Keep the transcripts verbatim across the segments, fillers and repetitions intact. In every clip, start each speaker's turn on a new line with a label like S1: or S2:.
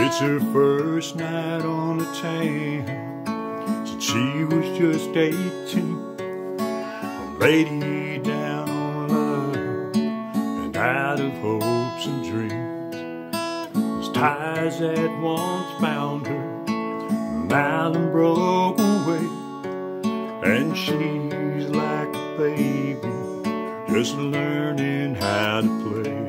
S1: It's her first night on the town. Since she was just eighteen. A lady down on love and out of hopes and dreams. Those ties that once bound her now them broke away, and she's like a baby just learning how to play.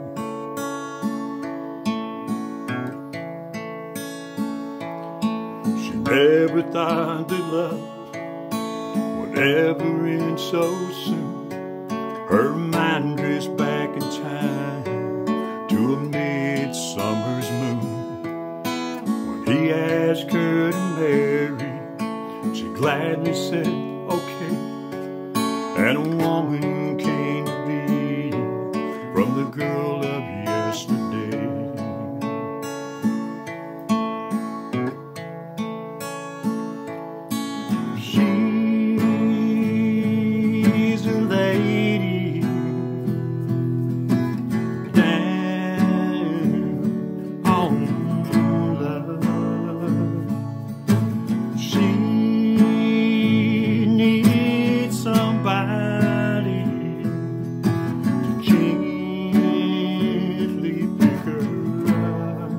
S1: She never thought that love would ever end so soon. Her mind drifts back in time to a midsummer's moon. When he asked her to marry, she gladly said, okay. And a woman came to be from the girl of yesterday. She's a lady down on love. She needs somebody to gently pick her up.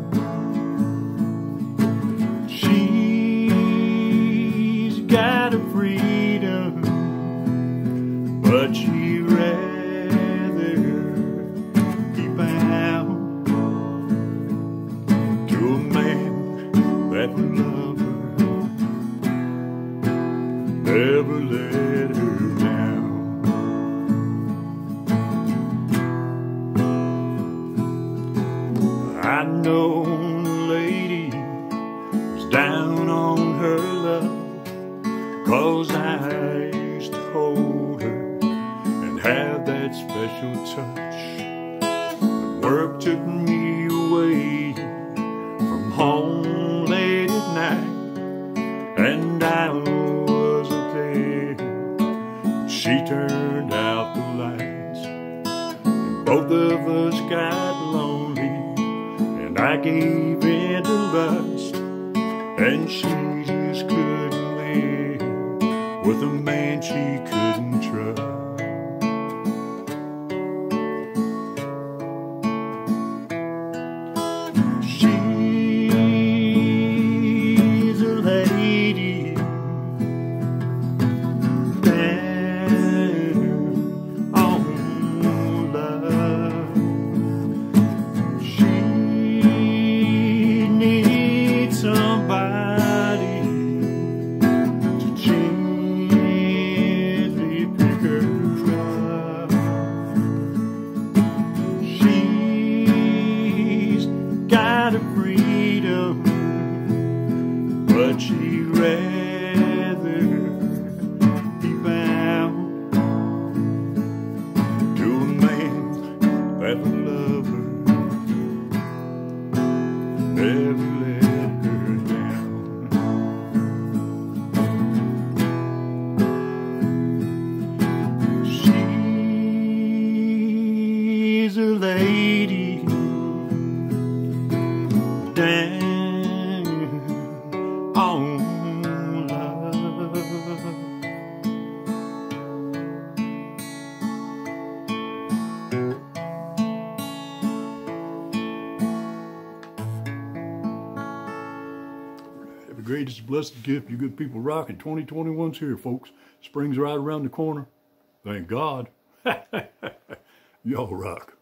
S1: She's got a freedom, but she'd rather be bound to a man that would love her, never let her down. I know a lady who's down on her love, 'cause I used to hold her and have that special touch. But work took me away from home late at night, and I wasn't there. She turned out the lights, and both of us got lonely, and I gave in to lust, and she just couldn't live with a man she couldn't trust. She's a lady down on love. She needs somebody to gently pick her up. She's got a freedom, but she'd rather be bound to a man that would love her, never let her down. She's a lady down on love. Have the greatest blessed gift you good people rocking. twenty twenty-one's here, folks. Spring's right around the corner. Thank God. Y'all rock.